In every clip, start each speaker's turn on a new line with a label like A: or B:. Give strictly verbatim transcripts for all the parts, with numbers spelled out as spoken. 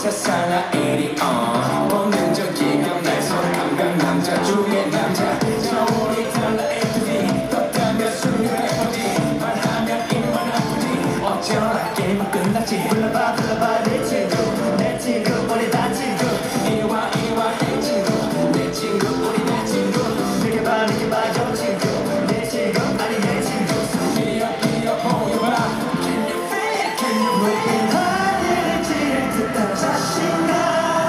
A: 세상아 이리 on 본능적이면 날선 감각 남자 중에 남자 저울이 달라 에이투디 떴다면 수백 퍼지 말하면 입만 아프지 어쩌라 게임은 끝났지 불러봐 불러봐 내 친구 내 친구 우리 다 친구 이와 이와 내 친구 내 친구 우리 내 친구 느껴봐 느껴봐 요 친구 내 친구 아니 내 친구 기어 기어 보여봐 Can you feel it? Can you feel it? 하늘을 찌를 듯한 자신감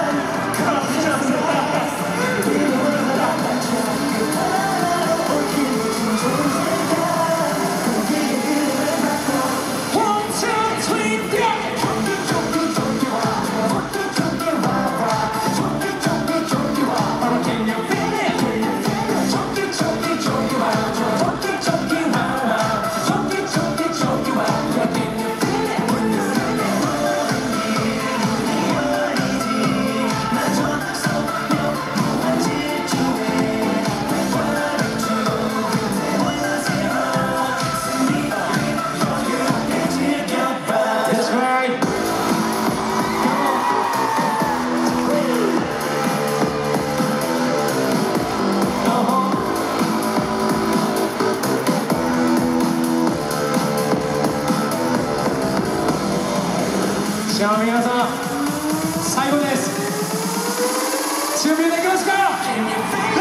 A: じゃあ皆さん最後です準備できますか？